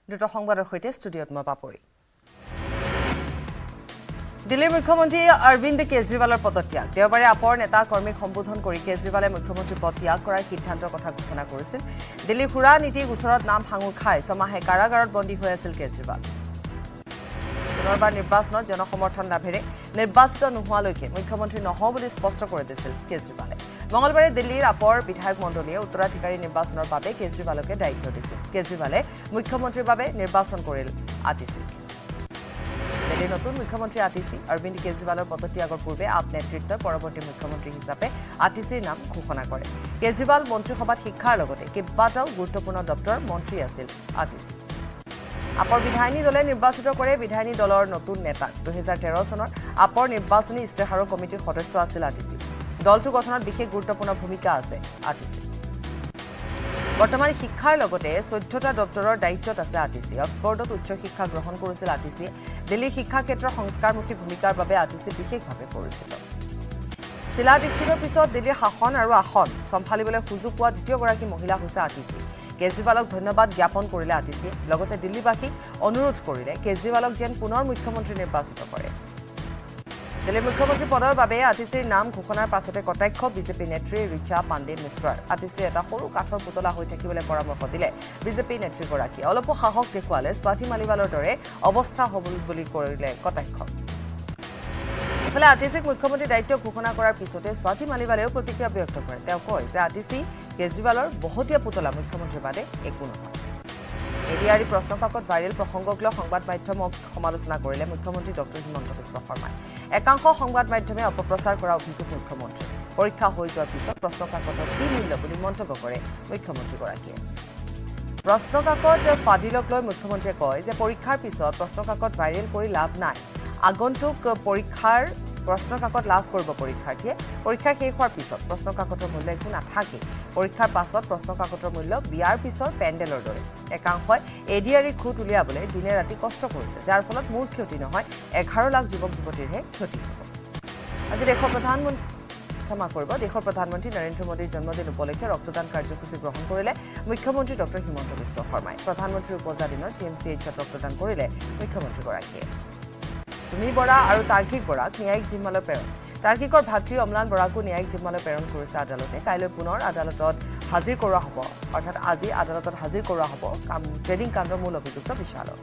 দুটো সংবাদৰ সৈতে ষ্টুডিঅত মই পাপৰি দিল্লীৰ মুখ্যমন্ত্ৰী অৰবিন্দ কেজৰিৱালৰ পদত্যাগ দেওবাৰে আপৰ নেতা কৰ্মীক সম্বোধন কৰি কেজৰিৱালে মুখ্যমন্ত্ৰী পদ ত্যাগ কৰাৰ সিদ্ধান্তৰ কথা ঘোষণা কৰিছিল দিল্লীৰ খুৰা নীতি গোচৰত নাম ভাঙুৰ খাই ছমাহে কাৰাগাৰত বন্দী হৈ আছিল কেজৰিৱাল পুনৰবাৰ নিৰ্বাচনত জনসমৰ্থন লাভেৰে নিৰ্বাচিত নোহোৱালৈকে মুখ্যমন্ত্ৰী নহওঁ বুলি স্পষ্ট কৰি দিছিল কেজৰিৱালে মঙলবাৰে দিল্লীৰ আপৰ বিধায়ক মণ্ডলীয়ে উত্তৰাধিকাৰী নিৰ্বাচনৰ বাবে কেজৰিৱালকে দায়িত্ব দিছিল কেজৰিৱালে মুখ্যমন্ত্ৰীৰ বাবে নিৰ্বাচন কৰিল আটিসি দিল্লীৰ নতুন মুখ্যমন্ত্ৰী আটিসি অৰবিন্দ কেজৰিৱালৰ পদত্যাগৰ পূৰ্বে আপ নেতৃত্বই পৰৱৰ্তী মুখ্যমন্ত্ৰী হিচাপে আটিসিৰ নাম ঘোষণা কৰে কেজৰিৱাল মন্ত্ৰীসভাত শিক্ষাৰ লগতে কেইবাটাও গুৰুত্বপূৰ্ণ দপ্তৰৰ মন্ত্ৰী আছিল আটিসি আপৰ বিধায়িনী দলে নিৰ্বাচিত কৰে বিধায়িনী দলৰ নতুন নেতা 2013 চনৰ আপৰ নিৰ্বাচনী ইস্তেহাৰৰ কমিটিৰ সদস্য আছিল আটিসি দলটো গঠনত বিশেষ গুৰুত্বপূৰ্ণ ভূমিকা আছে আটিসি বৰ্তমান শিক্ষাৰ লগতে 14টা দপ্তৰৰ দায়িত্বত আছে আটিসি অক্সফৰ্ডত উচ্চ শিক্ষা গ্ৰহণ কৰিছিল আটিসি দিল্লীৰ শিক্ষা ক্ষেত্ৰৰ সংস্কাৰমুখী ভূমিকাৰ বাবে আটিসি বিশেষভাৱে পৰিচিত শিলা দীক্ষিতৰ পিছত দিল্লীৰ শাসন আৰু আসন সম্ভালিবলৈ সুযোগ পোৱা দ্বিতীয়গৰাকী মহিলা হৈছে আটিসি কেজৰিৱালক ধন্যবাদ জ্ঞাপন কৰিলে আটিসি লগতে দিল্লীবাসীক অনুৰোধ কৰিলে কেজৰিৱালক যেন পুনৰ মুখ্যমন্ত্ৰী নিৰ্বাচিত কৰে দিল্লীৰ মুখ্যমন্ত্ৰী পদৰ বাবে আটিসিৰ নাম ঘোষণাৰ পাছতে কটাক্ষ বিজেপি নেত্ৰী ৰিচা পাণ্ডে মিশ্ৰাৰ আটিসিৰ এটা সৰু কাঠৰ পুতলা হৈ থাকিবলৈ পৰামৰ্শ দিলে বিজেপি নেত্ৰীগৰাকী অলপ সাহস দেখুৱালে স্বাতি মালিৱালৰ দৰে অৱস্থা হ'ব বুলি কৰিলে কটাক্ষ ইফালে আটিসিক মুখ্যমন্ত্ৰী দায়িত্ব ঘোষণা কৰাৰ পিছতে স্বাতি মালিৱালেও প্ৰতিক্ৰিয়া ব্যক্ত কৰে তেওঁ কয় যে আটিসি কেজৰিৱালৰ বহুতীয়া পুতলা মুখ্যমন্ত্ৰীৰ বাদে একো নহয় এডিআৰি প্ৰশ্নকাকত ভাইৰেল প্ৰসংগক লৈ সংবাদ মাধ্যমক সমালোচনা কৰিলে মুখ্যমন্ত্ৰী ডক্টৰ হিমন্ত বিশ্ব শৰ্মাই একাংশ সংবাদ মাধ্যমে অপপ্ৰচাৰ কৰা অভিযোগ মুখ্যমন্ত্ৰী পৰীক্ষা হৈ যোৱাৰ পিছত প্ৰশ্নকাকতৰ কি মূল্য বুলি মন্তব্য কৰে মুখ্যমন্ত্ৰীগৰাকীয়ে প্ৰশ্নকাকত ফাদিলক লৈ মুখ্যমন্ত্ৰীয়ে কয় যে পৰীক্ষাৰ পিছত প্ৰশ্নকাকত ভাইৰেল কৰি লাভ নাই আগন্তুক পৰীক্ষাৰ প্ৰশ্নকাকত লাভ কৰিব পৰীক্ষাৰ্থীয়ে পৰীক্ষা শেষ হোৱাৰ পিছত প্ৰশ্নকাকতৰ মূল্য একো নাথাকে পৰীক্ষাৰ পাছত প্ৰশ্নকাকতৰ মূল্য বিয়াৰ পিছৰ পেণ্ডেলৰ দৰে একাংশই এডিআৰি খুঁত উলিয়াবলৈ দিনে ৰাতি কষ্ট কৰিছে যাৰ ফলত মূৰ ক্ষতি নহয় 11 লাখ যুৱক যুৱতীৰহে ক্ষতি হ'ব আজি দেশৰ প্ৰধানমন্ত্ৰী নৰেন্দ্ৰ মোদীৰ জন্মদিন উপলক্ষে ৰক্তদান কাৰ্যসূচী গ্ৰহণ কৰিলে মুখ্যমন্ত্ৰী ডক্টৰ হিমন্ত বিশ্ব শৰ্মাই প্ৰধানমন্ত্ৰীৰ উপজা দিনত জিএমচিএইচত ৰক্তদান কৰিলে মুখ্যমন্ত্ৰীগৰাকীয়ে সুমি বৰা আৰু তাৰ্কিক বৰাক ন্যায়িক জিম্মালৈ প্ৰেৰণ তাৰ্কিকৰ ভাতৃ অম্লান বৰাকো ন্যায়িক জিম্মালৈ প্ৰেৰণ কৰিছে আদালতে কাইলৈ পুনৰ আদালতত হাজিৰ কৰোৱা হ'ব অৰ্থাৎ আজি আদালতত হাজিৰ কৰোৱা হ'ব ট্ৰেডিং কাণ্ডৰ মূল অভিযুক্ত বিশালক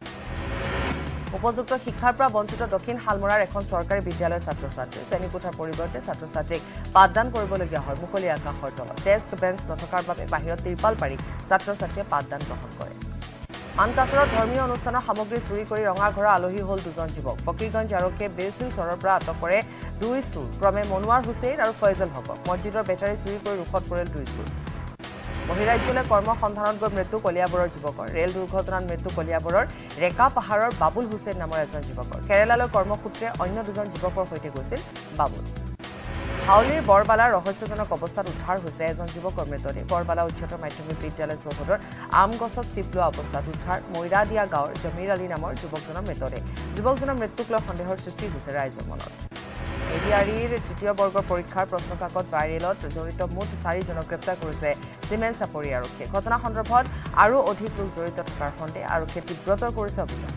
উপযুক্ত শিক্ষাৰ পৰা বঞ্চিত দক্ষিণ হালমৰাৰ এখন চৰকাৰী বিদ্যালয়ৰ ছাত্ৰ-ছাত্ৰী শ্ৰেণীকোঠাৰ পৰিৱৰ্তে ছাত্ৰ-ছাত্ৰীক পাঠদান কৰিবলগীয়া হয় মুকলি আকাশৰ তলত ডেস্ক বেঞ্চ নথকাৰ বাবে বাহিৰত তিৰপাল পাৰি ছাত্ৰ-ছাত্ৰীয়ে পাঠদান গ্ৰহণ কৰে মানকাছৰত ধৰ্মীয় অনুষ্ঠানৰ সামগ্ৰী চুৰি কৰি ৰঙাঘৰা আলহী হ'ল দুজন যুৱক ফকীৰগঞ্জ আৰক্ষীয়ে বেৰচিং চৰৰ পৰা আটক কৰে দুই চুৰ ক্ৰমে মনোৱাৰ হুছেইন আৰু ফয়জল হকক মছজিদৰ বেটাৰী চুৰি কৰি ৰুখত পৰিল দুই চুৰ বহিৰাজ্যলৈ কৰ্ম সন্ধানত গৈ মৃত্যু কলিয়াবৰৰ যুৱকৰ ৰেল দুৰ্ঘটনাত মৃত্যু কলিয়াবৰৰ ৰেকা পাহাৰৰ বাবুল হুছেইন নামৰ এজন যুৱকৰ কেৰালালৈ কৰ্মসূত্ৰে অন্য দুজন যুৱকৰ সৈতে গৈছিল বাবুল হাউলিৰ বৰবালাৰ ৰহস্যজনক অৱস্থাত উদ্ধাৰ হৈছে এজন যুৱকৰ মৃতদেহ বৰবালা উচ্চতৰ মাধ্যমিক বিদ্যালয় চৌহদৰ আম গছত চিপ লোৱা অৱস্থাত উদ্ধাৰ মৈৰাদিয়া গাঁৱৰ জমিৰ আলী নামৰ যুৱকজনৰ মৃতদেহ যুৱকজনৰ মৃত্যুক লৈ সন্দেহৰ সৃষ্টি হৈছে ৰাইজৰ মনত এডিআৰিৰ তৃতীয় বৰ্গৰ পৰীক্ষাৰ প্ৰশ্নকাকত ভাইৰেলত জড়িত মুঠ 4 জনক গ্ৰেপ্তাৰ কৰিছে চিমেণ্ট চাপৰি আৰক্ষীয়ে ঘটনা সন্দৰ্ভত আৰু অধিক লোক জড়িত থকাৰ সন্দেহ আৰক্ষীয়ে তীব্ৰতৰ কৰিছে অভিযান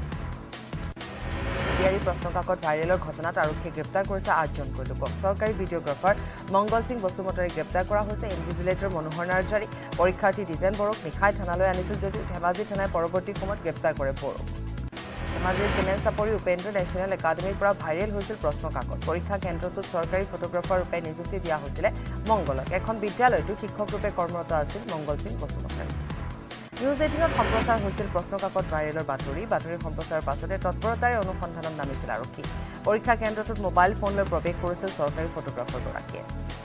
এডিআৰি প্ৰশ্নকাকত ভাইৰেলৰ ঘটনাত আৰক্ষীয়ে গ্ৰেপ্তাৰ কৰিছে 8জনকৈ লোকক চৰকাৰী ভিডিঅ'গ্ৰাফাৰ মংগল সিং বসুমতাৰীক গ্ৰেপ্তাৰ কৰা হৈছে ইনভিজিলেটৰ মনোহৰ নাৰ্জাৰী পৰীক্ষাৰ্থী ডিজেন বড়োক নিশাই থানালৈ আনিছিল যদিও ধেমাজি থানাই পৰৱৰ্তী সময়ত গ্ৰেপ্তাৰ কৰে বড়োক ধেমাজিৰ চিমেণ্ট চাপৰি উপেন্দ্ৰ নেশ্যনেল একাডেমীৰ পৰা ভাইৰেল হৈছিল প্ৰশ্নকাকত পৰীক্ষা কেন্দ্ৰটোত চৰকাৰী ফটোগ্ৰাফাৰ ৰূপে নিযুক্তি দিয়া হৈছিলে মংগলক এখন বিদ্যালয়তো শিক্ষক ৰূপে কৰ্মৰত আছিল মংগল সিং বসুমতাৰী News18ত সম্প্ৰচাৰ হৈছিল প্ৰশ্নকাকত ভাইৰেলৰ বাতৰি সম্প্ৰচাৰৰ পাছতে তৎপৰতাৰে অনুসন্ধানত নামিছিল আৰক্ষী পৰীক্ষা কেন্দ্ৰটোত মোবাইল ফোন লৈ প্ৰৱেশ কৰিছিল চৰকাৰী ফটোগ্ৰাফাৰগৰাকীয়ে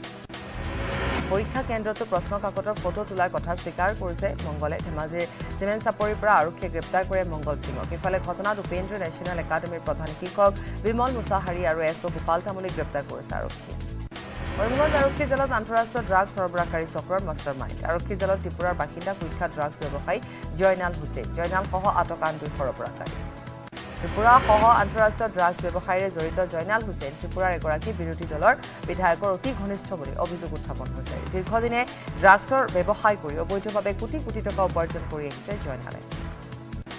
পৰীক্ষা কেন্দ্ৰটো প্ৰশ্নকাকতৰ ফটো তোলাৰ কথা স্বীকাৰ কৰিছে মংগলে ধেমাজিৰ চিমেণ্ট চাপৰিৰ পৰা আৰক্ষীয়ে গ্ৰেপ্তাৰ কৰে মংগল সিঙক ইফালে ঘটনাত উপেন্দ্ৰ নেশ্যনেল একাডেমীৰ প্ৰধান শিক্ষক বিমল মুছাহাৰী আৰু এছঅ গোপাল তামুলীক গ্ৰেপ্তাৰ কৰিছে আৰক্ষীয়ে কৰিমগঞ্জ আৰক্ষী জেলত আন্তঃৰাষ্ট্ৰীয় ড্ৰাগছ সৰবৰাহকাৰী চক্ৰৰ মাষ্টাৰ মাইণ্ড আৰক্ষী জেলত ত্ৰিপুৰাৰ বাসিন্দা কুখ্যাত ড্ৰাগছ ব্যৱসায়ী জয়নাল হুছেইন জয়নালসহ আটক আন 2 সৰবৰাহকাৰী ত্ৰিপুৰা সহ আন্তঃৰাষ্ট্ৰীয় ড্ৰাগছ ব্যৱসায়ীৰে জড়িত জয়নাল হুছেইন ত্ৰিপুৰাৰ এগৰাকী বিৰোধী দলৰ বিধায়কৰ অতি ঘনিষ্ঠ বুলি অভিযোগ উত্থাপন হৈছে দীৰ্ঘদিনে ড্ৰাগছৰ ব্যৱসায় কৰি অবৈধভাৱে কোটি কোটি টকা উপাৰ্জন কৰি আহিছে জয়নালে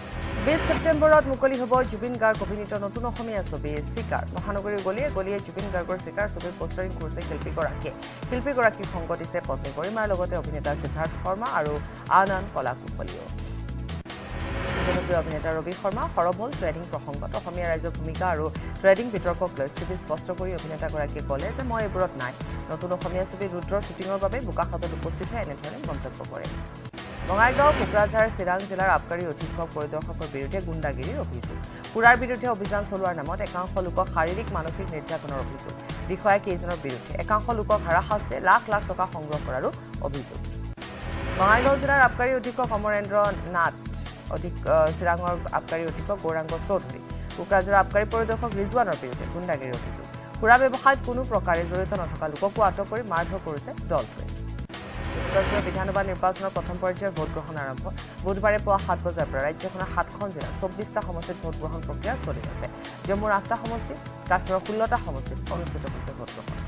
20 সেপ্টেম্বৰত মুকলি হ'ব জুবিন গাৰ্গ অভিনীত নতুন অসমীয়া ছবি চিকাৰ মহানগৰীৰ গলিয়ে জুবিন গাৰ্গৰ চিকাৰ ছবিৰ পোষ্টাৰিং কৰিছে শিল্পীগৰাকীক সংগ দিছে পত্নী গৰিমাৰ লগতে অভিনেতা সিদ্ধাৰ্থ শৰ্মা আৰু আন কলাকুশলীও জনপ্ৰিয় অভিনেতা ৰবি শৰ্মা সৰব হ'ল ট্ৰেডিং প্ৰসংগত অসমীয়া ৰাইজৰ ভূমিকা আৰু ট্ৰেডিং বিতৰ্কক লৈ স্থিতি স্পষ্ট কৰি অভিনেতাগৰাকীয়ে ক'লে যে মই এইবোৰত নাই নতুন অসমীয়া ছবি ৰুদ্ৰৰ শ্বুটিঙৰ বাবে বোকাখাতত উপস্থিত হৈ এনেধৰণে মন্তব্য কৰে বঙাইগাঁও কোকৰাঝাৰ চিৰাং জিলাৰ আবকাৰী অধীক্ষক পৰিদৰ্শকৰ বিৰুদ্ধে গুণ্ডাগিৰিৰ অভিযোগ পুৰাৰ বিৰুদ্ধে অভিযান চলোৱাৰ নামত একাংশ লোকক শাৰীৰিক মানসিক নিৰ্যাতনৰ অভিযোগ বিষয়া কেইজনৰ বিৰুদ্ধে একাংশ লোকক হাৰাশাস্তিৰে লাখ লাখ টকা সংগ্ৰহ কৰাৰো অভিযোগ বঙাইগাঁও জিলাৰ আবকাৰী অধীক্ষক অমৰেন্দ্ৰ নাথ চিৰাঙৰ আবকাৰী অধীক্ষক গৌৰাংগ চৌধুৰী কোকৰাঝাৰৰ আবকাৰী পৰিদৰ্শক ৰিজৱানৰ বিৰুদ্ধে গুণ্ডাগিৰিৰ অভিযোগ সুৰা ব্যৱসায়ত কোনো প্ৰকাৰে জড়িত নথকা লোককো আটক কৰি মাৰধৰ কৰিছে দলটোৱে জম্মু কাশ্মীৰ বিধানসভা নিৰ্বাচনৰ প্ৰথম পৰ্যায়ৰ ভোট গ্ৰহণ আৰম্ভ বুধবাৰে পুৱা 7 বজাৰ পৰা ৰাজ্যখনৰ 7খন জিলাত 24টা সমষ্টিত ভোট গ্ৰহণ প্ৰক্ৰিয়া চলি আছে জম্মুৰ 8টা সমষ্টিত কাশ্মীৰৰ 16টা সমষ্টিত অনুষ্ঠিত হৈছে ভোট গ্ৰহণ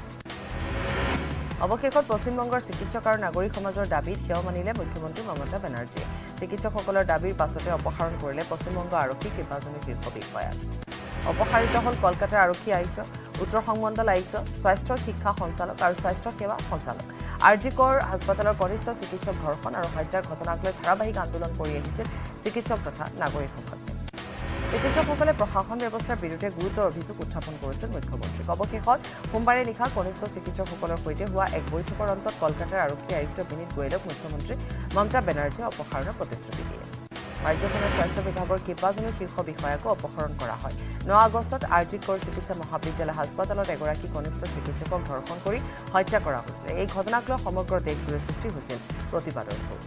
অৱশেষত পশ্চিমবংগৰ চিকিৎসক আৰু নাগৰিক সমাজৰ দাবীত সেৱা মানিলে মুখ্যমন্ত্ৰী মমতা বেনাৰ্জী চিকিৎসকসকলৰ দাবীৰ পাছতে অপসাৰণ কৰিলে পশ্চিমবংগ আৰক্ষী কেইবাজনো শীৰ্ষ বিষয়া অপসাৰিত হ'ল কলকাতাৰ আৰক্ষী আয়ুক্ত উত্তৰ সংমণ্ডল আয়ুক্ত স্বাস্থ্য শিক্ষা সঞ্চালক আৰু স্বাস্থ্য সেৱা সঞ্চালক আৰজিকৰ হাস্পতালৰ কনিষ্ঠ চিকিৎসক ধৰ্ষণ আৰু হত্যাৰ ঘটনাক লৈ ধাৰাবাহিক আন্দোলন কৰি আহিছিল চিকিৎসক তথা নাগৰিক সমাজে চিকিৎসকসকলে প্ৰশাসন ব্যৱস্থাৰ বিৰুদ্ধে গুৰুতৰ অভিযোগ উত্থাপন কৰিছিল মুখ্যমন্ত্ৰীক অৱশেষত সোমবাৰে নিশা কনিষ্ঠ চিকিৎসকসকলৰ সৈতে হোৱা এক বৈঠকৰ অন্তত কলকাতাৰ আৰক্ষী আয়ুক্ত বিনীত গোয়েলক মুখ্যমন্ত্ৰী মমতা বেনাৰ্জীয়ে অপসাৰণৰ প্ৰতিশ্ৰুতি দিয়ে ৰাজ্যখনৰ স্বাস্থ্য বিভাগৰ কেইবাজনো শীৰ্ষ বিষয়াকো অপসাৰণ কৰা হয় 9 আগষ্টত আৰজিকৰ চিকিৎসা মহাবিদ্যালয় হাস্পতালত এগৰাকী কনিষ্ঠ চিকিৎসকক ধৰ্ষণ কৰি হত্যা কৰা হৈছিল এই ঘটনাক লৈ সমগ্ৰ দেশজুৰি সৃষ্টি হৈছিল প্ৰতিবাদৰ ঢৌ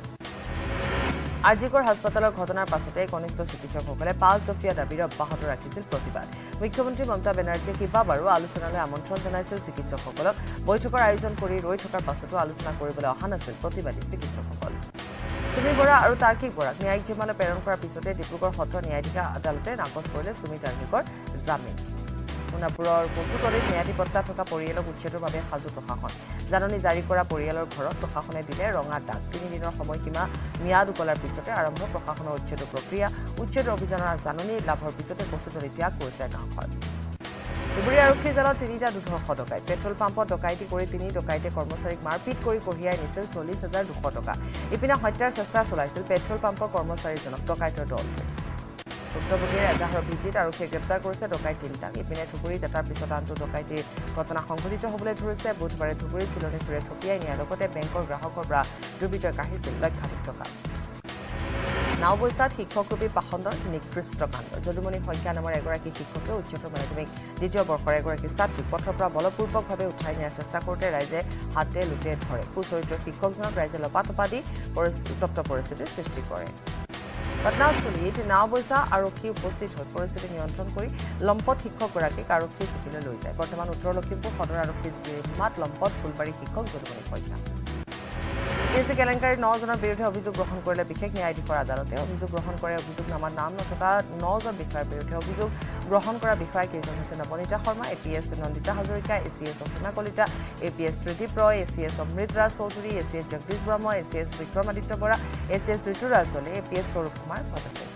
আৰজিকৰ হাস্পতালৰ ঘটনাৰ পাছতে কনিষ্ঠ চিকিৎসকসকলে 5 দফীয়া দাবীৰে অব্যাহত ৰাখিছিল প্ৰতিবাদ মুখ্যমন্ত্ৰী মমতা বেনাৰ্জীয়ে কেইবাবাৰো আলোচনালৈ আমন্ত্ৰণ জনাইছিল চিকিৎসকসকলক বৈঠকৰ আয়োজন কৰি ৰৈ থকাৰ পাছতো আলোচনা কৰিবলৈ অহা নাছিল প্ৰতিবাদী চিকিৎসকসকল সুমি বৰা আৰু তাৰ্কিক বৰাক ন্যায়িক জিম্মালৈ প্ৰেৰণ কৰাৰ পিছতে ডিব্ৰুগড় সত্ৰ ন্যায়াধীশ আদালতে নাকচ কৰিলে সুমি তাৰ্কিকৰ জামিন সোণাপুৰৰ কচুতলিত ন্যায়াধিপত্তা থকা পৰিয়ালক উচ্ছেদৰ বাবে সাজু প্ৰশাসন জাননী জাৰি কৰা পৰিয়ালৰ ঘৰত প্ৰশাসনে দিলে ৰঙা দাগ 3 দিনৰ সময়সীমা ম্যাদ উকলাৰ পিছতে আৰম্ভ প্ৰশাসনৰ উচ্ছেদ প্ৰক্ৰিয়া উচ্ছেদ অভিযানৰ জাননী লাভৰ পিছতে কচুতলি ত্যাগ কৰিছে গাঁওখন ধুবুৰী আৰক্ষীৰ জালত 3টা দুৰ্ধৰ্ষ ডকাইত পেট্ৰল পাম্পত ডকাইতি কৰি 3 ডকাইতে কৰ্মচাৰীক মাৰপিট কৰি কঢ়িয়াই নিছিল 40,200 টকা ইপিনে হত্যাৰ চেষ্টা চলাইছিল পেট্ৰল পাম্পৰ কৰ্মচাৰীজনক ডকাইতৰ দলটোৱে ভুক্তভোগীৰ এজাহাৰৰ ভিত্তিত আৰক্ষীয়ে গ্ৰেপ্তাৰ কৰিছে ডকাইত 3টাক ইপিনে ধুবুৰীত এটাৰ পিছত আনটো ডকাইতিৰ ঘটনা সংঘটিত হ'বলৈ ধৰিছে বুধবাৰে ধুবুৰীত চিলনী চুৰে থপিয়াই নিয়াৰ লগতে বেংকৰ গ্ৰাহকৰ পৰা দুৰ্বৃত্তই কাঢ়িছিল লক্ষাধিক টকা নাওবৈচাত শিক্ষকৰূপী পাখণ্ডৰ নিকৃষ্ট কাণ্ড যদুমণি সংখ্যা নামৰ এগৰাকী শিক্ষকে উচ্চতৰ মাধ্যমিক দ্বিতীয় বৰ্ষৰ এগৰাকী ছাত্ৰীক পথৰ পৰা বলপূৰ্বকভাৱে উঠাই নিয়াৰ চেষ্টা কৰোঁতে ৰাইজে হাতে লুটে ধৰে কুচৰিত্ৰ শিক্ষকজনক ৰাইজে লপাটপা দি উত্তপ্ত পৰিস্থিতিৰ সৃষ্টি কৰে ঘটনাস্থলীত নাওবৈচা আৰক্ষী উপস্থিত হৈ পৰিস্থিতি নিয়ন্ত্ৰণ কৰি লম্পট শিক্ষকগৰাকীক আৰক্ষী চকীলৈ লৈ যায় বৰ্তমান উত্তৰ লখিমপুৰ সদৰ আৰক্ষীৰ জিম্মাত লম্পট ফুলবাৰী শিক্ষক যদুমণি সংখ্যা কেজি কেলেংকাৰীৰ 9 জনৰ বিৰুদ্ধে অভিযোগ গ্ৰহণ কৰিলে বিশেষ ন্যায়াধীশৰ আদালতে অভিযোগ গ্ৰহণ কৰে অভিযোগনামাত নাম নথকা 9 জন বিষয়াৰ বিৰুদ্ধে অভিযোগ গ্ৰহণ কৰা বিষয়া কেইজন হৈছে Nabanita Sharma APS Nandita Hazarika ACS Asima Kalita APS Tridip Roy ACS Amritraj Choudhury ACS Jagadish Brahma ACS Vikramaditya Bora ACS Rituraj Dole APS স্বৰূপ কুমাৰ ভট্টাচাৰ্য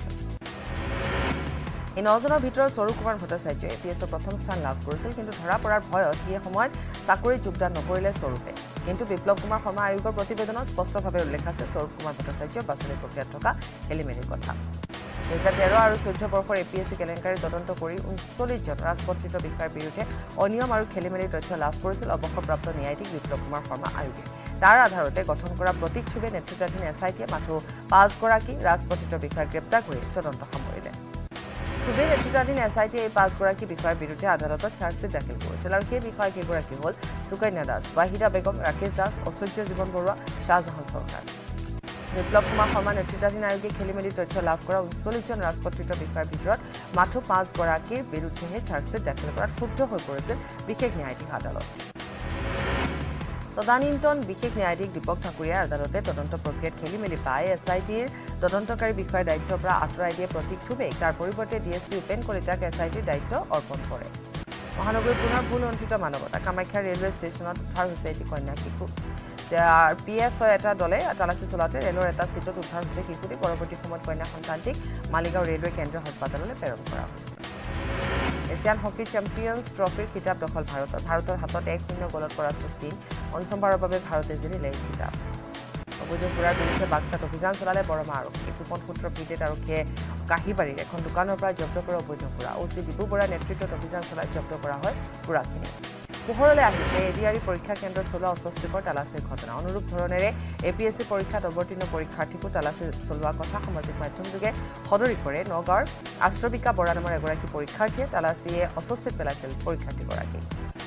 এই 9 জনৰ ভিতৰত স্বৰূপ কুমাৰ ভট্টাচাৰ্য এপিএছৰ প্ৰথম স্থান লাভ কৰিছিল কিন্তু ধৰা পৰাৰ ভয়ত সেই সময়ত চাকৰিত যোগদান নকৰিলে স্বৰূপে কিন্তু বিপ্লৱ কুমাৰ শৰ্মা আয়োগৰ প্ৰতিবেদনত স্পষ্টভাৱে উল্লেখ আছে স্বৰূপ কুমাৰ ভট্টাচাৰ্যৰ বাছনি প্ৰক্ৰিয়াত থকা খেলিমেলিৰ কথা 2013 আৰু 14 বৰ্ষৰ এপিএছচি কেলেংকাৰী তদন্ত কৰি 39 জন ৰাজপত্ৰিত বিষয়াৰ বিৰুদ্ধে অনিয়ম আৰু খেলিমেলিৰ তথ্য লাভ কৰিছিল অৱসৰপ্ৰাপ্ত ন্যায়াধীশ বিপ্লৱ কুমাৰ শৰ্মা আয়োগে তাৰ আধাৰতে গঠন কৰা প্ৰতীক থুবে নেতৃত্বাধীন এছআইটিয়ে মাথো 5 গৰাকী ৰাজপত্ৰিত বিষয়াক গ্ৰেপ্তাৰ কৰি তদন্ত সামৰিলে থুবে নেতৃত্বাধীন এছআইটিয়ে এই 5 গৰাকী বিষয়াৰ বিৰুদ্ধে আদালতত চাৰ্জশ্বিট দাখিল কৰিছিল আৰু সেই বিষয়াকেইগৰাকী হ'ল সুকন্যা দাস ৱাহিদা বেগম ৰাকেশ দাস ঐশ্বৰ্য জীৱন বৰুৱা শাহজাহান চৰকাৰ বিপ্লৱ কুমাৰ শৰ্মা নেতৃত্বাধীন আয়োগে খেলিমেলি তথ্য লাভ কৰা 39 জন ৰাজপত্ৰিত বিষয়াৰ ভিতৰত মাথো 5 গৰাকীৰ বিৰুদ্ধেহে চাৰ্জশ্বিট দাখিল কৰাত ক্ষুব্ধ হৈ পৰিছিল বিশেষ ন্যায়াধীশ আদালত তদানীন্তন বিশেষ ন্যায়াধীশ দীপক ঠাকুৰীয়াৰ আদালতে তদন্ত প্ৰক্ৰিয়াত খেলিমেলি পাই এছআইটিৰ তদন্তকাৰী বিষয়াৰ দায়িত্বৰ পৰা আঁতৰাই দিয়ে প্ৰতীক থুবে তাৰ পৰিৱৰ্তে ডিএছপি উপেন কলিতাক এছআইটিৰ দায়িত্ব অৰ্পণ কৰে মহানগৰীৰ পুনৰ ভুল অনুষ্ঠিত মানৱতা কামাখ্যা ৰেলৱে ষ্টেচনত উদ্ধাৰ হৈছে এটি কন্যা শিশু PF এটা দলে তালাচী চলাওঁতে ৰেলৰ এটা চিটত উদ্ধাৰ হৈছে শিশুটি পৰৱৰ্তী সময়ত কন্যা সন্তানটিক মালিগাঁও ৰেলৱে কেন্দ্ৰীয় হাস্পতাললৈ প্ৰেৰণ কৰা হৈছিল এছিয়ান হকি চেম্পিয়ন্স ট্ৰফিৰ খিতাপ দখল ভাৰতৰ হাতত 1-0 গলত পৰাস্ত চীন পঞ্চমবাৰৰ বাবে ভাৰতে জিনিলে এই খিতাপ অভিযোগ পুৰাৰ বিৰুদ্ধে বাক্সাত অভিযান চলালে বৰমা আৰক্ষী গোপন সূত্ৰৰ ভিত্তিত আৰক্ষীয়ে কাহিবাৰীৰ এখন দোকানৰ পৰা জব্দ কৰা অবৈধ পুৰা OC ডিবু বৰাৰ নেতৃত্বত অভিযান চলাই জব্দ কৰা হয় পুৰাখিনি পোহৰলৈ আহিছে এডিআৰই পৰীক্ষা কেন্দ্ৰত চলোৱা অস্বস্তিকৰ তালাচীৰ ঘটনা অনুৰূপ ধৰণেৰে APSC পৰীক্ষাত অৱতীৰ্ণ পৰীক্ষাৰ্থীকো তালাচী চলোৱা কথা সামাজিক মাধ্যম যোগে সদৰি কৰে নগাঁৱৰ আষ্ট্ৰবিকা বৰা নামৰ এগৰাকী পৰীক্ষাৰ্থীয়ে তালাচীয়ে অস্বস্তিত পেলাইছিল পৰীক্ষাৰ্থীগৰাকী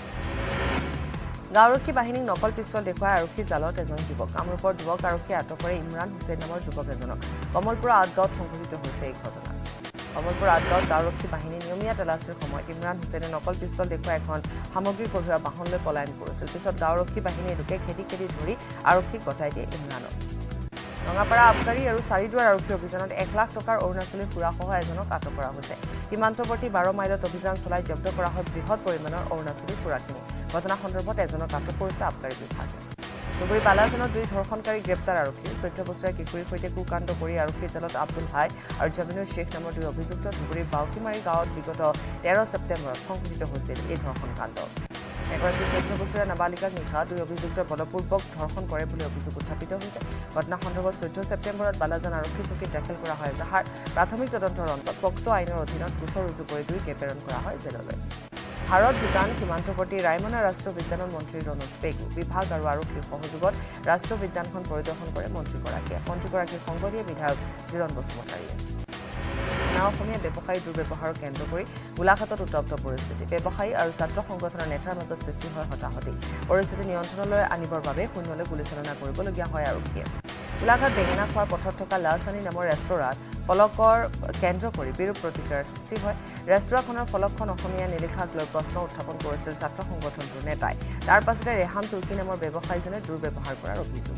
গাঁওৰক্ষী বাহিনীক নকল পিষ্টল দেখুৱাই আৰক্ষী জালত এজন যুৱক কামৰূপৰ যুৱক আৰক্ষীয়ে আটক কৰে ইমৰান হুছেইন নামৰ যুৱক এজনক কমলপুৰ আটগাঁৱত সংঘটিত হৈছে এই ঘটনা কমলপুৰ আটগাঁৱত গাঁওৰক্ষী বাহিনী নিয়মীয়া তালাচীৰ সময়ত ইমৰান হুছেইনে নকল পিষ্টল দেখুৱাই এখন সামগ্ৰী কঢ়িওৱা বাহনলৈ পলায়ন কৰিছিল পিছত গাঁওৰক্ষী বাহিনীয়ে লোকে খেদি ধৰি আৰক্ষীক গতাই দিয়ে ইমৰানক ৰঙাপাৰা আবকাৰী আৰু চাৰিদুৱাৰ আৰক্ষী অভিযানত 1 লাখ টকাৰ অৰুণাচলী সুৰাসহ এজনক আটক কৰা হৈছে সীমান্তৱৰ্তী 12 মাইলত অভিযান চলাই জব্দ কৰা হয় বৃহৎ পৰিমাণৰ অৰুণাচলী সুৰাখিনি ঘটনা সন্দৰ্ভত এজনক আটক কৰিছে আবকাৰী বিভাগে ধুবুৰী বালাজনত 2 ধৰ্ষণকাৰী গ্ৰেপ্তাৰ আৰক্ষী 14 বছৰীয়া কিশোৰীৰ সৈতে কুকাণ্ড কৰি আৰক্ষীৰ জালত আব্দুল হাই আৰু জামিনুৰ শেখ নামৰ 2 অভিযুক্ত ধুবুৰীৰ বাউকিমাৰী গাঁৱত বিগত 13 ছেপ্টেম্বৰত সংঘটিত হৈছিল এই ধৰ্ষণকাণ্ড এগৰাকী 14 বছৰীয়া নাবালিকাক নিশা 2 অভিযুক্ত বলপূৰ্বক ধৰ্ষণ কৰে বুলি অভিযোগ উত্থাপিত হৈছে ঘটনা সন্দৰ্ভত 14 ছেপ্টেম্বৰত বালাজান আৰক্ষী চকীত দাখিল কৰা হয় যাহাৰ প্ৰাথমিক তদন্তৰ অন্তত পক্সো আইনৰ অধীনত গোচৰ ৰুজু কৰি 2কে প্ৰেৰণ কৰা হয় জেললৈ ভাৰত ভূটান সীমান্তৱৰ্তী ৰায়মনা ৰাষ্ট্ৰীয় উদ্যানৰ মন্ত্ৰী ৰনোজ পেগু বিভাগ আৰু আৰক্ষীৰ সহযোগত ৰাষ্ট্ৰীয় উদ্যানখন পৰিদৰ্শন কৰে মন্ত্ৰীগৰাকীৰ সংগ দিয়ে বিধায়ক জিৰণ বসুমতাৰীয়ে অসমীয়া ব্যৱসায়ী দুৰ্ব্যৱহাৰৰ কেন্দ্ৰ কৰি গোলাঘাটত উত্তপ্ত পৰিস্থিতি ব্যৱসায়ী আৰু ছাত্ৰ সংগঠনৰ নেতাৰ মাজত সৃষ্টি হয় হতাহতি পৰিস্থিতি নিয়ন্ত্ৰণলৈ আনিবৰ বাবে শূন্যলৈ গুলীচালনা কৰিবলগীয়া হয় আৰক্ষীয়ে গোলাঘাট বেঙেনা খোৱাৰ পথত থকা লালচানী নামৰ ৰেষ্টুৰাঁত ফলকৰ কেন্দ্ৰ কৰি বিৰূপ প্ৰতিক্ৰিয়াৰ সৃষ্টি হয় ৰেষ্টুৰাঁখনৰ ফলকখন অসমীয়া নিলিখাক লৈ প্ৰশ্ন উত্থাপন কৰিছিল ছাত্ৰ সংগঠনটোৰ নেতাই তাৰ পাছতে ৰেহাম তুৰ্কী নামৰ ব্যৱসায়ীজনে দুৰ্ব্যৱহাৰ কৰাৰ অভিযোগ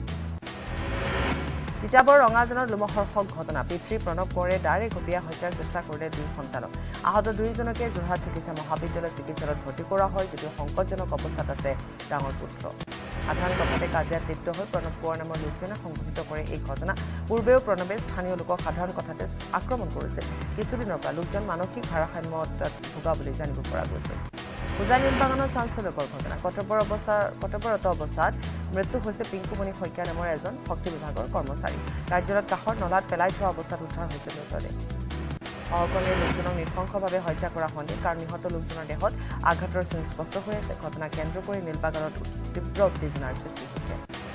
তিতাবৰ ৰঙাজানৰ লোমহৰ্ষক ঘটনা পিতৃ প্ৰণৱ কোঁৱৰে দাৰে ঘপিয়াই হত্যাৰ চেষ্টা কৰিলে 2 সন্তানক আহত 2জনকে যোৰহাট চিকিৎসা মহাবিদ্যালয় চিকিৎসালয়ত ভৰ্তি কৰা হয় যদিও সংকটজনক অৱস্থাত আছে ডাঙৰ পুত্ৰ সাধাৰণ কথাতে কাজিয়াত লিপ্ত হৈ প্ৰণৱ কোঁৱৰ নামৰ লোকজনে সংঘটিত কৰে এই ঘটনা পূৰ্বেও প্ৰণৱে স্থানীয় লোকক সাধাৰণ কথাতে আক্ৰমণ কৰিছিল কিছুদিনৰ পৰা লোকজন মানসিক ভাৰসাম্যত ভোগা বুলি জানিব পৰা গৈছে উজানি বাগানত চাঞ্চল্যকৰ ঘটনা কৰ্তব্যৰত অৱস্থাত মৃত্যু হৈছে পিংকুমণি শইকীয়া নামৰ এজন শক্তি বিভাগৰ কৰ্মচাৰী কাৰ্যালয়ত কাষৰ নলাত পেলাই থোৱা অৱস্থাত উদ্ধাৰ হৈছে মৃতদেহ সহকৰ্মীয়ে লোকজনক নৃশংসভাৱে হত্যা কৰা সন্দেহ কাৰণ নিহত লোকজনৰ দেহত আঘাতৰ চিন স্পষ্ট হৈ আছে ঘটনা কেন্দ্ৰ কৰি নীলবাগানত তীব্ৰ উত্তেজনাৰ সৃষ্টি হৈছে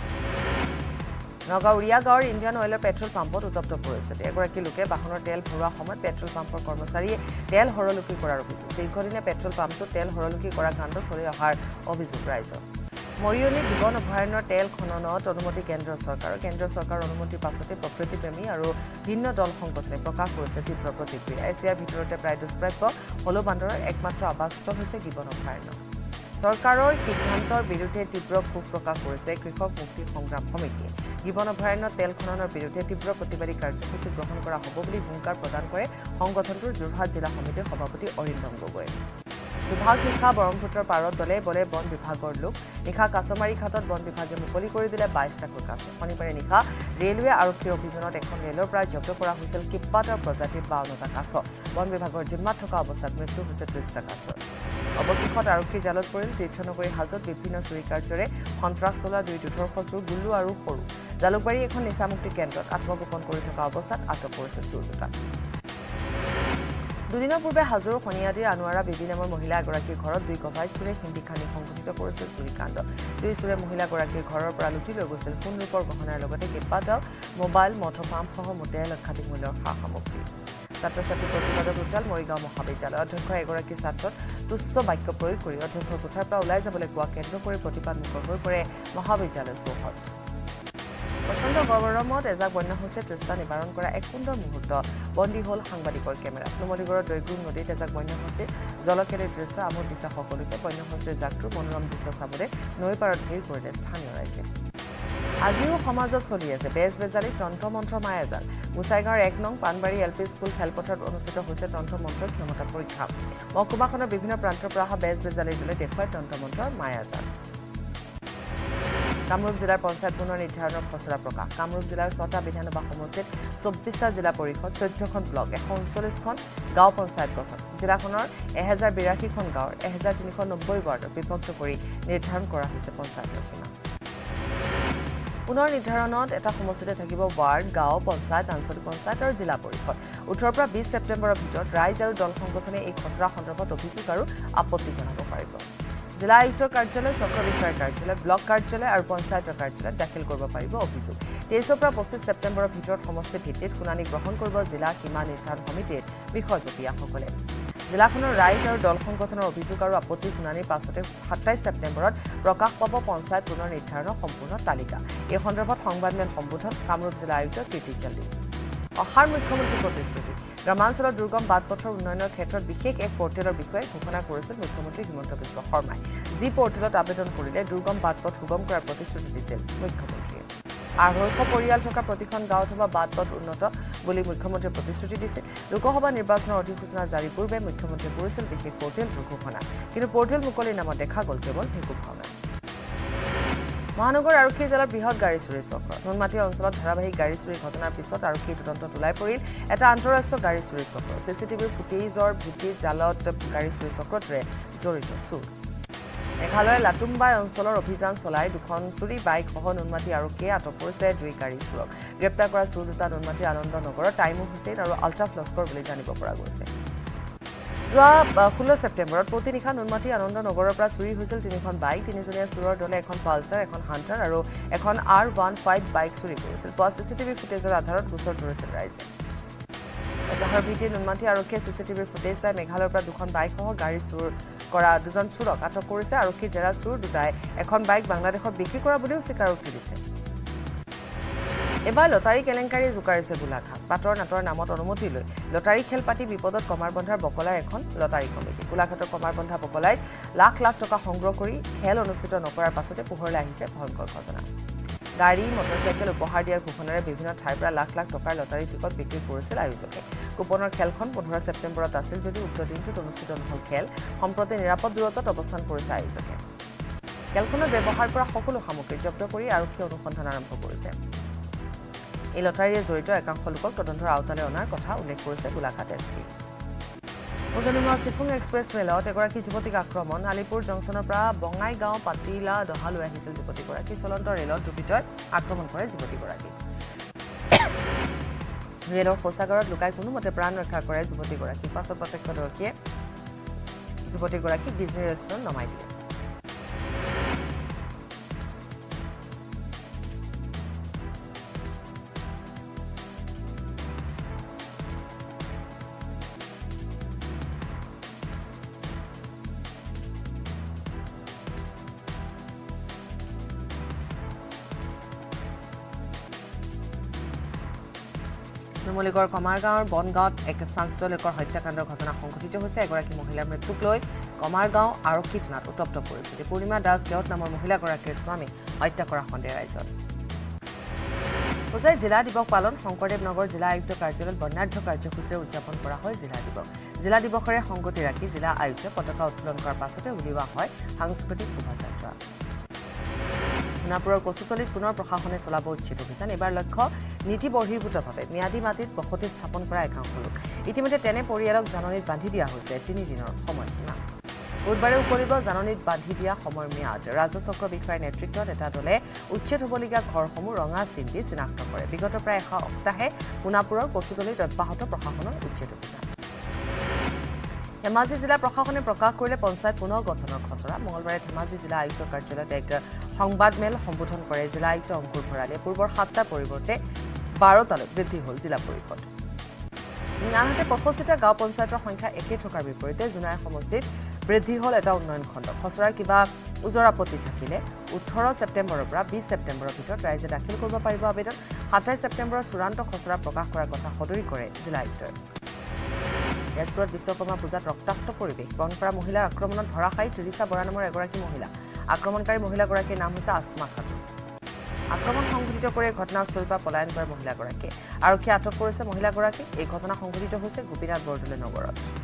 নগাঁও উৰিয়া গাঁৱৰ ইণ্ডিয়ান অইলৰ পেট্ৰল পাম্পত উত্তপ্ত পৰিস্থিতি এগৰাকী লোকে বাহনৰ তেল ভৰোৱা সময়ত পেট্ৰল পাম্পৰ কৰ্মচাৰীয়ে তেল হৰলুকি কৰাৰ অভিযোগ দীৰ্ঘদিনীয়া পেট্ৰল পাম্পটোত তেল হৰলুকি কৰা কাণ্ড চলি অহাৰ অভিযোগ ৰাইজৰ মৰিয়নি গিবন অভয়াৰণ্যৰ তেল খননত অনুমতি কেন্দ্ৰীয় চৰকাৰৰ অনুমতিৰ পাছতে প্ৰকৃতিপ্ৰেমী আৰু ভিন্ন দল সংগঠনে প্ৰকাশ কৰিছে তীব্ৰ প্ৰতিক্ৰিয়া এছিয়াৰ ভিতৰতে প্ৰায় দুষ্প্ৰাপ্য হলৌ বান্দৰৰ একমাত্ৰ আৱাসস্থল হৈছে গিবন অভয়াৰণ্য চৰকাৰৰ সিদ্ধান্তৰ বিৰুদ্ধে তীব্ৰ ক্ষোভ প্ৰকাশ কৰিছে কৃষক মুক্তি সংগ্ৰাম সমিতিয়ে গিবন অভয়াৰণ্যত তেল খননৰ বিৰুদ্ধে তীব্ৰ প্ৰতিবাদী কাৰ্যসূচী গ্ৰহণ কৰা হ'ব বুলি হুংকাৰ প্ৰদান কৰে সংগঠনটোৰ যোৰহাট জিলা সমিতিৰ সভাপতি অৰিন্দম গগৈ দুভাগ নিশা ব্ৰহ্মপুত্ৰৰ পাৰত দলে বলে বন বিভাগৰ লোক নিশা কাছমাৰী ঘাটত বন বিভাগে মুকলি কৰি দিলে 22টাকৈ কাছ শনিবাৰে নিশা ৰেলৱে আৰক্ষীৰ অভিযানত এখন ৰেলৰ পৰা জব্দ কৰা হৈছিল কিপ্পাটা প্ৰজাতিৰ 52টা কাছ বন বিভাগৰ জিম্মাত থকা অৱস্থাত মৃত্যু হৈছে 30টা কাছৰ অৱশেষত আৰক্ষীৰ জালত পৰিল তীৰ্থনগৰী হাজত বিভিন্ন চুৰি কাৰ্যৰে সন্ত্ৰাস চলোৱা 2 দুৰ্ধৰ্ষ চোৰ গুল্লু আৰু সৰু জালুকবাৰী এখন নিচামুক্তি কেন্দ্ৰত আত্মগোপন কৰি থকা অৱস্থাত আটক কৰিছে চোৰ দুটা দুদিনৰ পূৰ্বে হাজোৰ খনিয়াদিৰ আনোৱাৰা বিবি নামৰ মহিলা এগৰাকীৰ ঘৰত 2 কভাইত চোৰে হিন্দী খানি সংঘটিত কৰিছিল চুৰিকাণ্ড 2 চোৰে মহিলাগৰাকীৰ ঘৰৰ পৰা লুটি লৈ গৈছিল সোণ ৰূপৰ গহনাৰ লগতে কেইবাটাও মোবাইল মটৰ পাম্পসহ মুঠ লক্ষাধিক মূল্যৰ সা সামগ্ৰী ছাত্ৰ ছাত্ৰীৰ প্ৰতিবাদত উত্তাল মৰিগাঁও মহাবিদ্যালয় অধ্যক্ষ এগৰাকী ছাত্ৰত তুচ্ছ বাক্য প্ৰয়োগ কৰি অধ্যক্ষৰ কোঠাৰ পৰা ওলাই যাবলৈ কোৱা কেন্দ্ৰ কৰি প্ৰতিবাদমুখৰ হৈ পৰে মহাবিদ্যালয় চৌহদ প্ৰচণ্ড গৰমত এজাক বন্যা হৈছে তৃষ্ণা নিবাৰণ কৰা এক সুন্দৰ মুহূৰ্ত বন্দী হ'ল সাংবাদিকৰ কেমেৰাত নুমলীগড়ৰ দৈগুং নদীত এজাক বন্যহস্তীৰ জলকেলীৰ দৃশ্য আমোদ দিছে সকলোকে বন্যহস্তীৰ জাকটোৰ মনোৰম দৃশ্য চাবলৈ নৈ পাৰত ভিৰ কৰিলে স্থানীয় ৰাইজে আজিও সমাজত চলি আছে বেজবেজালী তন্ত্ৰ মন্ত্ৰ মায়াজাল গোসাইগাঁৱৰ 1 নং পানবাৰী LP স্কুল খেলপথাৰত অনুষ্ঠিত হৈছে তন্ত্ৰ মন্ত্ৰৰ ক্ষমতা পৰীক্ষা মহকুমাখনৰ বিভিন্ন প্ৰান্তৰ পৰা অহা বেজবেজালীৰ দলে দেখুৱাই তন্ত্ৰ মন্ত্ৰৰ মায়াজাল কামৰূপ জিলাৰ পঞ্চায়ত পুনৰ নিৰ্ধাৰণৰ খচৰা প্ৰকাশ কামৰূপ জিলাৰ 6টা বিধানসভা সমষ্টিত 24টা জিলা পৰিষদ 14খন ব্লক 139খন গাঁও পঞ্চায়ত গঠন জিলাখনৰ 1082খন গাঁৱৰ 1390 ৱাৰ্ডত বিভক্ত কৰি নিৰ্ধাৰণ কৰা হৈছে পঞ্চায়তৰ সীমা পুনৰ নিৰ্ধাৰণত এটা সমষ্টিতে থাকিব ৱাৰ্ড গাঁও পঞ্চায়ত আঞ্চলিক পঞ্চায়ত আৰু জিলা পৰিষদ 18 পৰা 20 ছেপ্টেম্বৰৰ ভিতৰত ৰাইজ আৰু দল সংগঠনে এই খচৰা সন্দৰ্ভত অভিযোগ আৰু আপত্তি জনাব পাৰিব জিলা আয়ুক্তৰ কাৰ্যালয় চক্ৰ বিষয়াৰ কাৰ্যালয় ব্লক কাৰ্যালয় আৰু পঞ্চায়তৰ কাৰ্যালয়ত দাখিল কৰিব পাৰিব অভিযোগ 23 পৰা 25 ছেপ্টেম্বৰৰ ভিতৰত সমষ্টি ভিত্তিত শুনানি গ্ৰহণ কৰিব জিলা সীমা নিৰ্ধাৰণ সমিতিৰ বিষয়ববীয়াসকলে জিলাখনৰ ৰাইজ আৰু দল সংগঠনৰ অভিযোগ আৰু আপত্তি শুনানিৰ পাছতে 27 ছেপ্টেম্বৰত প্ৰকাশ পাব পঞ্চায়ত পুনৰ নিৰ্ধাৰণৰ সম্পূৰ্ণ তালিকা এই সন্দৰ্ভত সংবাদমেল সম্বোধন কামৰূপ জিলা আয়ুক্ত কীৰ্তি জল্দি অহাৰ মুখ্যমন্ত্ৰী প্ৰতিশ্ৰুতি গ্ৰামাঞ্চলৰ দুৰ্গম বাটপথৰ উন্নয়নৰ ক্ষেত্ৰত বিশেষ এক পৰ্টেলৰ বিষয়ে ঘোষণা কৰিছিল মুখ্যমন্ত্ৰী হিমন্ত বিশ্ব শৰ্মাই যি পৰ্টেলত আবেদন কৰিলে দুৰ্গম বাটপথ সুগম কৰাৰ প্ৰতিশ্ৰুতি দিছিল মুখ্যমন্ত্ৰীয়ে 200 পৰিয়াল থকা প্ৰতিখন গাঁও অথবা বাটপথ উন্নত বুলি মুখ্যমন্ত্ৰীয়ে প্ৰতিশ্ৰুতি দিছিল লোকসভা নিৰ্বাচনৰ অধিসূচনা জাৰি পূৰ্বে মুখ্যমন্ত্ৰীয়ে কৰিছিল বিশেষ পৰ্টেলটোৰ ঘোষণা কিন্তু পৰ্টেল মুকলিৰ নামত দেখা গ'ল কেৱল ভেকু ভাওনা মহানগৰ আৰক্ষী জিলাৰ বৃহৎ গাড়ী চুৰি চক্ৰ নুনমাটি অঞ্চলত ধাৰাবাহিক গাড়ী চুৰিৰ ঘটনাৰ পিছত আৰক্ষীৰ তদন্তত ওলাই পৰিল এটা আন্তঃৰাষ্ট্ৰীয় গাড়ী চুৰি চক্ৰ চিচিটিভিৰ ফুটেজৰ ভিত্তিত জালত গাড়ী চুৰি চক্ৰটোৱে জড়িত চুৰ মেঘালয়ৰ লাটুম্বাই অঞ্চলৰ অভিযান চলাই দুখন চুৰি বাইক সহ নুনমাটি আৰক্ষীয়ে আটক কৰিছে দুই গাড়ী চোৰক গ্ৰেপ্তাৰ কৰা চুৰ দুটা নুনমাটিৰ আনন্দ নগৰৰ টাইমুৰ হুছেইন আৰু আলটাফ লস্কৰ বুলি জানিব পৰা গৈছে যোৱা 16 ছেপ্টেম্বৰত প্ৰতিনিশা নুনমাটি আনন্দ নগৰৰ পৰা চুৰি হৈছিল তিনিখন বাইক তিনিজনীয়া চুৰৰ দলে এখন পালচাৰ এখন হান্টাৰ আৰু এখন R15 বাইক চুৰি কৰিছিল পোৱা চিচিটিভি ফুটেজৰ আধাৰত গোচৰ তৰিছিল ৰাইজে এজাহাৰ ভিত্তিত নুনমাটি আৰক্ষীয়ে চিচিটিভিৰ ফুটেজ চাই মেঘালয়ৰ পৰা দুখন বাইক সহ গাড়ী চুৰ কৰা দুজন চুৰক আটক কৰিছে আৰক্ষীৰ জেৰা চুৰ দুটাই এখন বাইক বাংলাদেশত বিক্ৰী কৰা বুলিও স্বীকাৰোক্তি দিছে এবাৰ লটাৰী কেলেংকাৰী জোকাৰিছে গোলাঘাট পাটৰ নাটৰ নামত অনুমতি লৈ লটাৰী খেল পাতি বিপদত কমাৰবন্ধাৰ বকলাৰ এখন লটাৰী কমিটি গোলাঘাটৰ কমাৰবন্ধা বকলাইত লাখ লাখ টকা সংগ্ৰহ কৰি খেল অনুষ্ঠিত নকৰাৰ পাছতে পোহৰলৈ আহিছে ভয়ংকৰ ঘটনা গাড়ী মটৰচাইকেল উপহাৰ দিয়াৰ ঘোষণাৰে বিভিন্ন ঠাইৰ পৰা লাখ লাখ টকাৰ লটাৰী টিকট বিক্ৰী কৰিছিল আয়োজকে কুপনৰ খেলখন 15 ছেপ্টেম্বৰত আছিল যদিও উক্ত দিনটোত অনুষ্ঠিত নহল খেল সম্প্ৰতি নিৰাপদ দূৰত্বত অৱস্থান কৰিছে আয়োজকে খেলখনত ব্যৱহাৰ কৰা সকলো সামগ্ৰী জব্দ কৰি আৰক্ষীয়ে অনুসন্ধান আৰম্ভ কৰিছে এই লটাৰীৰে জড়িত একাংশ লোকক তদন্তৰ আওতালৈ অনাৰ কথা উল্লেখ কৰিছে গোলাঘাট এছপি উজনিমুৱা চিফুং এক্সপ্ৰেছ ৰেলত এগৰাকী যুৱতীক আক্ৰমণ আলিপুৰ জংচনৰ পৰা বঙাইগাঁও পাতিলা দহালৈ আহিছিল যুৱতীগৰাকী চলন্ত ৰেলত দুৰ্বৃত্তই আক্ৰমণ কৰে যুৱতীগৰাকী ৰেলৰ শৌচাগাৰত লুকাই কোনোমতে প্ৰাণ ৰক্ষা কৰে যুৱতীগৰাকী পাছত প্ৰত্যক্ষদৰ্শীয়ে যুৱতীগৰাকীক ডিজনী ৰেষ্টুৰেণ্ট নমাই দিয়ে নুমলীগড় কমাৰগাঁৱৰ বনগাঁৱত এক চাঞ্চল্যকৰ হত্যাকাণ্ডৰ ঘটনা সংঘটিত হৈছে এগৰাকী মহিলাৰ মৃত্যুক লৈ কমাৰগাঁও আৰক্ষী থানাত উত্তপ্ত পৰিস্থিতি পূৰ্ণিমা দাস কেওট নামৰ মহিলাগৰাকীৰ স্বামীক হত্যা কৰা সন্দেহ ৰাইজত হোজাই জিলা দিৱস পালন শংকৰদেৱ নগৰ জিলা আয়ুক্ত কাৰ্যালয়ত বৰ্ণাঢ্য কাৰ্যসূচীৰে উদযাপন কৰা হয় জিলা দিৱসৰে সংগতি ৰাখি জিলা আয়ুক্তে পতাকা উত্তোলন কৰাৰ পাছতে উলিওৱা হয় সাংস্কৃতিক শোভাযাত্ৰা সোণাপুৰৰ কচুতলিত পুনৰ প্ৰশাসনে চলাব উচ্ছেদ অভিযান এবাৰ লক্ষ্য নীতি বৰ্হিভূতভাৱে ম্যাদী মাটিত বসতি স্থাপন কৰা একাংশ লোক ইতিমধ্যে তেনে পৰিয়ালক জাননীত বান্ধি দিয়া হৈছে 3 দিনৰ সময়সীমা বুধবাৰে উকলিব জাননীত বান্ধি দিয়া সময় ম্যাদ ৰাজচক্ৰ বিষয়াৰ নেতৃত্বত এটা দলে উচ্ছেদ হ'বলগীয়া ঘৰসমূহ ৰঙা চিন দি চিনাক্ত কৰে বিগত প্ৰায় এসপ্তাহে সোণাপুৰৰ কচুতলিত অব্যাহত প্ৰশাসনৰ উচ্ছেদ অভিযান ধেমাজি জিলা প্ৰশাসনে প্ৰকাশ কৰিলে পঞ্চায়ত পুনৰ গঠনৰ খচৰা মঙলবাৰে ধেমাজি জিলা আয়ুক্ত কাৰ্যালয়ত এক সংবাদমেল সম্বোধন কৰে জিলা আয়ুক্ত অংকুৰ ভৰালীয়ে পূৰ্বৰ 7টাৰ পৰিৱৰ্তে 12টালৈ বৃদ্ধি হ'ল জিলা পৰিষদ আনহাতে 65টা গাঁও পঞ্চায়তৰ সংখ্যা একে থকাৰ বিপৰীতে জোনাই সমষ্টিত বৃদ্ধি হ'ল এটা উন্নয়ন খণ্ড খচৰাৰ কিবা উজৰ আপত্তি থাকিলে 18 ছেপ্টেম্বৰৰ পৰা 20 ছেপ্টেম্বৰৰ ভিতৰত ৰাইজে দাখিল কৰিব পাৰিব আবেদন 27 ছেপ্টেম্বৰৰ চূড়ান্ত খচৰা প্ৰকাশ কৰাৰ কথা সদৰি কৰে জিলা আয়ুক্তই তেজপুৰত বিশ্বকৰ্মা পূজাত ৰক্তাক্ত পৰিৱেশ বহন কৰা মহিলাৰ আক্ৰমণত ধৰাশায়ী ত্ৰিশা বৰা নামৰ এগৰাকী মহিলা আক্ৰমণকাৰী মহিলাগৰাকীৰ নাম হৈছে আসমা খাতুন আক্ৰমণ সংঘটিত কৰি ঘটনাস্থলীৰ পৰা পলায়ন কৰা মহিলাগৰাকী আৰক্ষীয়ে আটক কৰিছে মহিলাগৰাকীক এই ঘটনা সংঘটিত হৈছে গোপীনাথ বৰদলৈ নগৰত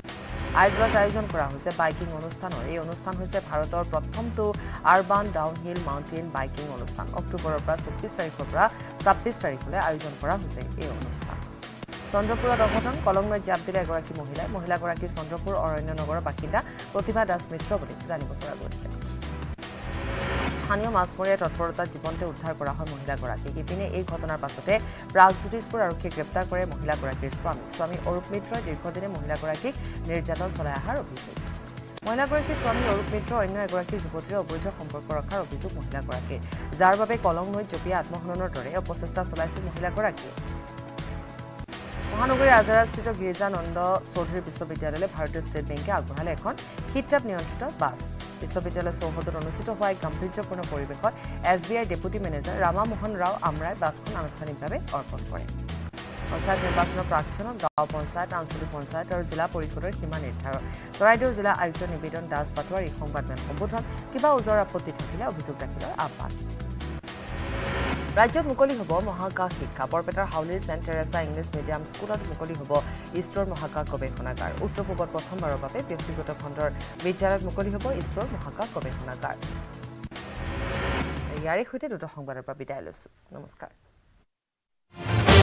আইজলত আয়োজন কৰা হৈছে বাইকিং অনুষ্ঠানৰ এই অনুষ্ঠান হৈছে ভাৰতৰ প্ৰথমটো আৰবান ডাউনহিল মাউণ্টেইন বাইকিং অনুষ্ঠান অক্টোবৰৰ পৰা 24 তাৰিখৰ পৰা 26 তাৰিখলৈ আয়োজন কৰা হৈছে এই অনুষ্ঠান চন্দ্ৰপুৰত অঘটন কলংনৈত জাপ দিলে এগৰাকী মহিলাগৰাকী চন্দ্ৰপুৰ অৰণ্যনগৰৰ বাসিন্দা প্ৰতিভা দাস মিত্ৰ বুলি জানিব পৰা গৈছে স্থানীয় মাছমৰীয়া তৎপৰতাত জীৱনতে উদ্ধাৰ কৰা হয় মহিলাগৰাকীক ইপিনে এই ঘটনাৰ পাছতে প্ৰাগজ্যোতিষপুৰ আৰক্ষীয়ে গ্ৰেপ্তাৰ কৰে মহিলাগৰাকীৰ স্বামী অৰূপ মিত্ৰই দীৰ্ঘদিনে মহিলাগৰাকীক নিৰ্যাতন চলাই অহাৰ অভিযোগ মহিলাগৰাকীৰ স্বামী অৰূপ মিত্ৰ অন্য এগৰাকী যুৱতীৰ অবৈধ সম্পৰ্ক ৰখাৰ অভিযোগ মহিলাগৰাকীৰ যাৰ বাবে কলংনৈত জপিয়া আত্মহননৰ দৰে অপচেষ্টা চলাইছিল মহিলাগৰাকীয়ে মহানগৰীৰ আজাৰাস্থিত গিৰিজানন্দ চৌধুৰী বিশ্ববিদ্যালয়লৈ ভাৰতীয় ষ্টেট বেংকে আগবঢ়ালে এখন শীততাপ নিয়ন্ত্ৰিত বাছ বিশ্ববিদ্যালয় চৌহদত অনুষ্ঠিত হোৱা এক গাম্ভীৰ্যপূৰ্ণ পৰিৱেশত SBI deputy manager Rama Mohan Rao আমৰাই বাছখন আনুষ্ঠানিকভাৱে অৰ্পণ কৰে পঞ্চায়ত নিৰ্বাচনৰ প্ৰাক্ষণত গাঁও পঞ্চায়ত আঞ্চলিক পঞ্চায়ত আৰু জিলা পৰিষদৰ সীমা নিৰ্ধাৰণ চৰাইদেউ জিলা আয়ুক্ত নিবেদন দাস পাটোৱাৰ এই সংবাদমেল সম্বোধন কিবা ওজৰ আপত্তি থাকিলে অভিযোগ দাখিলৰ আহ্বান ৰাজ্যত মুকলি হ'ব মহাকাশ শিক্ষা বৰপেটাৰ হাউলিৰ সেন্ট টেৰেছা ইংলিছ মিডিয়াম স্কুলত মুকলি হ'ব ইছৰোৰ মহাকাশ গৱেষণাগাৰ উত্তৰ পূবত প্ৰথমবাৰৰ বাবে ব্যক্তিগত খণ্ডৰ বিদ্যালয়ত মুকলি হ'ব ইছৰোৰ মহাকাশ গৱেষণাগাৰ ইয়াৰে সৈতে দুটা সংবাদৰ পৰা বিদায় লৈছো নমস্কাৰ